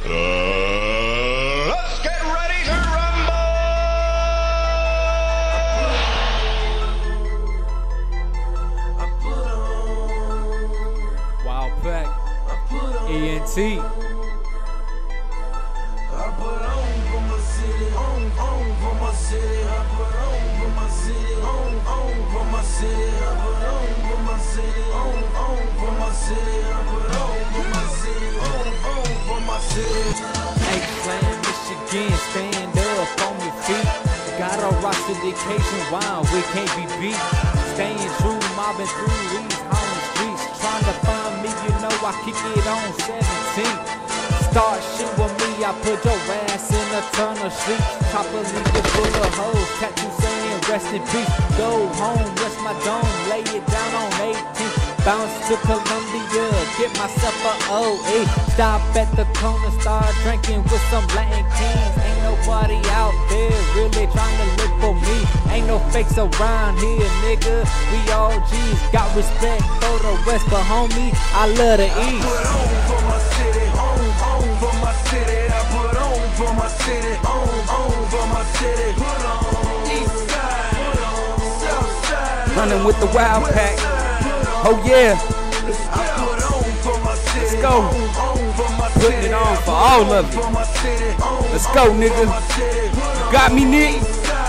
Let's get ready to rumble! Wild Pack, ENT. I put on for my city, on for my city. I put on for my city, on for my city. I put on for my city, on for my city. I put on for my city, on for my city. H-Land, Michigan, stand up on your feet. Gotta rock the occasion, wow, we can't be beat. Staying true, mobbing through these home streets. Trying to find me, you know I kick it on 17. Start shit with me, I put your ass in a ton of sleep. Chopper leave it full of hoes, tattoo saying rest in peace. Go home, rest my dome, lay it down on 18th. Bounce to Columbia, get myself a OE. Stop at the corner, start drinking with some Latin kings. Ain't nobody out there really trying to look for me. Ain't no fakes around here, nigga. We all G's, got respect for the West, but homie, I love the East. Put on for my city, on for my city. I put on for my city, on for my city. Put on east side, south side. Running with the Wild Pack. Oh yeah. I put on for my city. Let's go. Putting it on for all of it. Let's go, nigga. Got me, Nick.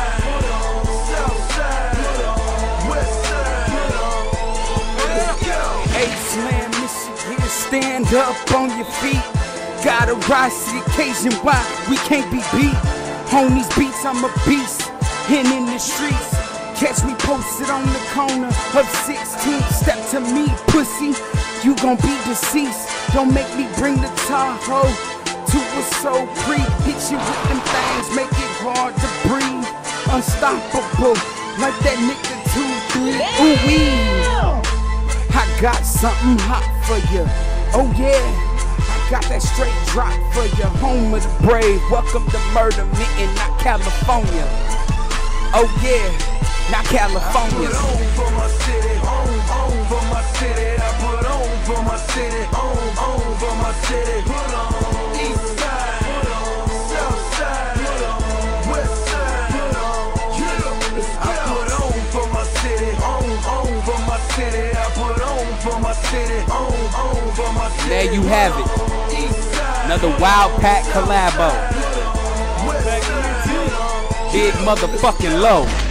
H-Land, Michigan, stand up on your feet. Gotta rise to the occasion, why we can't be beat. On these beats, I'm a beast, and in the streets. Catch me posted on the corner of 16th. Step to me, pussy, you gon' be deceased. Don't make me bring the Tahoe to a soul creep. Hit you with them things, make it hard to breathe. Unstoppable, like that nigga 2-3. Ooh-wee. I got something hot for you. Oh yeah, I got that straight drop for you. Home of the brave, welcome to Murder Mitten, not California. Oh yeah, not California. I put on for my city, on for my city. I put on for my city, on for my city. Put on east side, south side, west side. I put on for my city, on for my city. I put on for my city, on for my city. There you have it. Another Wild Pack collabo. Big motherfucking low.